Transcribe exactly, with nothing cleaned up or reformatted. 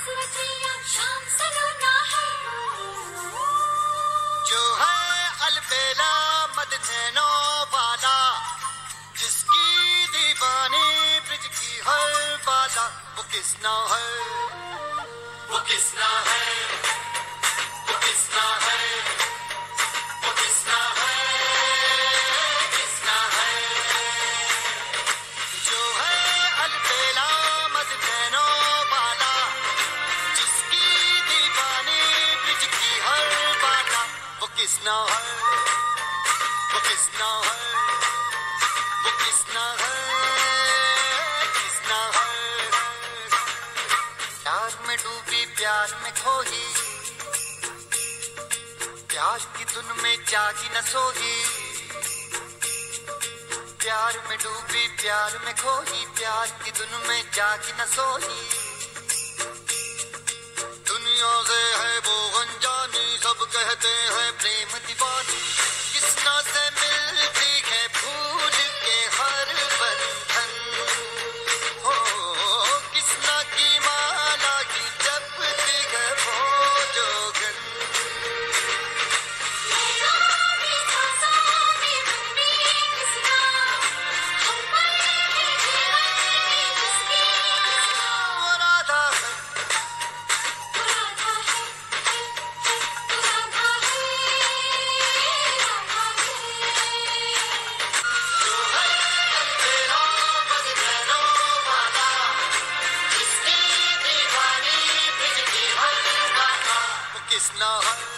जो है अलबेला मदनैनो वाला, जिसकी दीवानी ब्रिज की हर बाला, वो किसना है, वो किसना है, वो किसना है, वो किसना है, किसना है। जो है अलबेला मदनैनो वाला, जिसकी दीवानी ब्रिज की हर बाला, वो किसना है, वो किसना है, वो किसना है, किसना है। प्यार में डूबी प्यार में खोई, प्यार की धुन में जागी न सोई। प्यार में डूबी प्यार में खोई, प्यार की धुन में जागी न सोई। दुनिया से है वो अनजानी, सब कहते हैं प्रेम दीवानी। किसना से मिलती है भूल के हर बंधन, हो किसना की माला की जपती है वो जोगन। वो राधा है, जो है अलबेला मदनैनो वाला, जिसकी दीवानी ब्रिज की हर बाला, वो किसना है।